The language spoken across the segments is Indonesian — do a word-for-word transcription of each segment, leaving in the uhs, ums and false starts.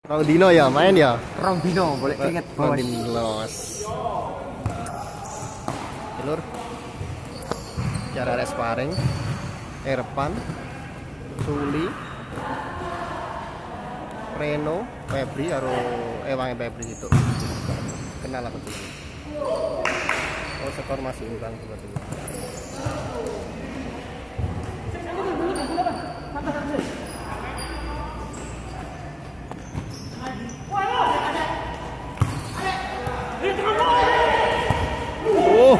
Rong dino ya main ya. Rong dino boleh keringet bos. Los. Lur. Cara res sparring. Erpan, Suli, Reno, Febri karo Ewang Febri itu. Kenal aku tuh. Oh, skor masih imbang sebetulnya. Oh.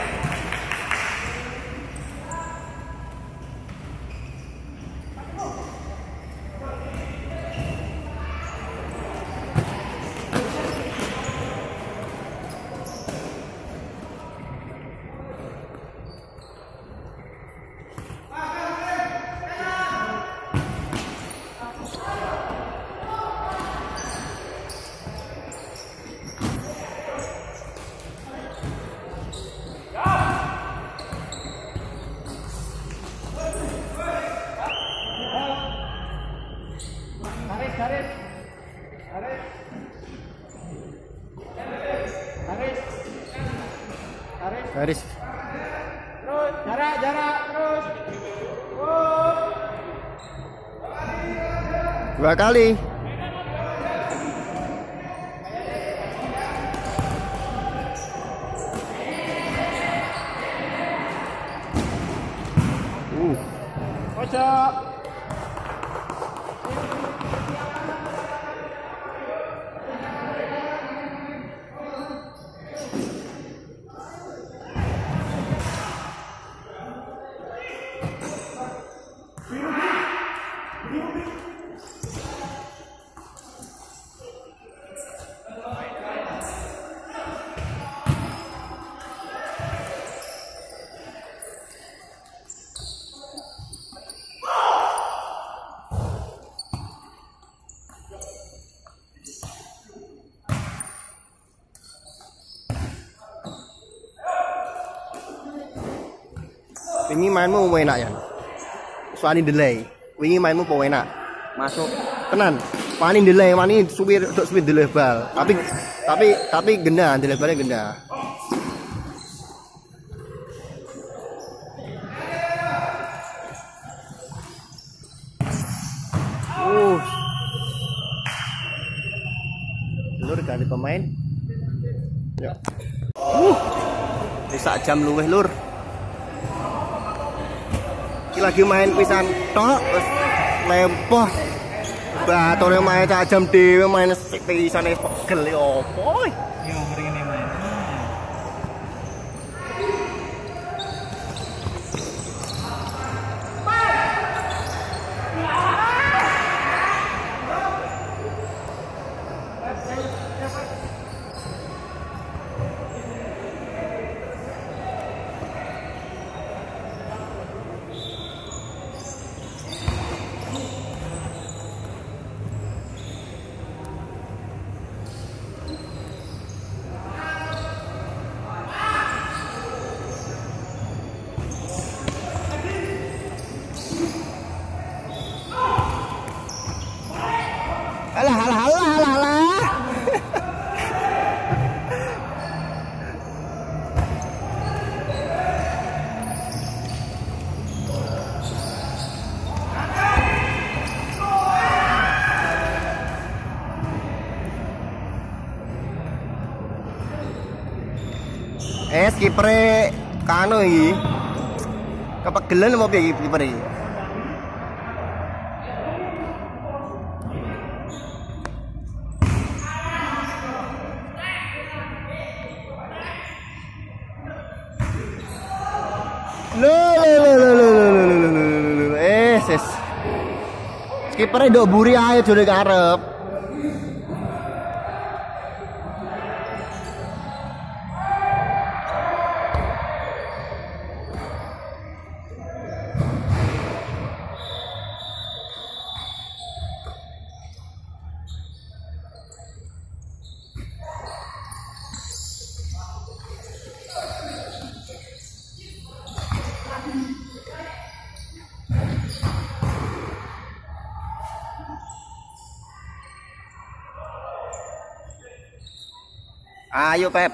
Garis. Terus jarak jarak terus. Oh. Dua kali. Uh. Pojok. Wingi mainmu mau enak ya? Soalnya delay. Wingi mainmu mau enak. Masuk. Tenan. Pani delay, pani supir untuk supir delay bal. Tapi tapi tapi genda, delay balnya genda. Uh. Lur ganti pemain. Ya. Uh. Bisa jam luweh lur. Lagi main pisan tok wis lempoh. Batore main sak jam dhewe main pisan wis pegel ya opo. Yo mrene main. Alah alah alah alah alah. Eh, skipere kano iki. Kepegelen apa piye iki skipere iki? Lo lo lo lo lo lo lo eh ses skippernya dok buri aja jodhe karep. Ayo Pep.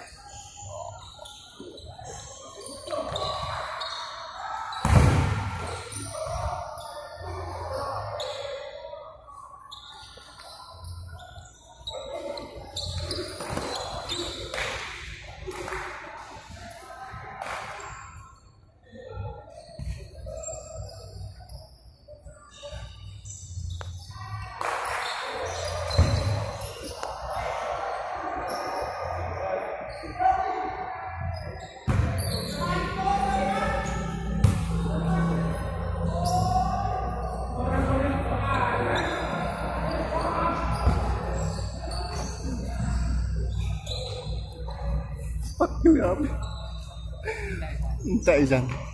Enggak, Izan.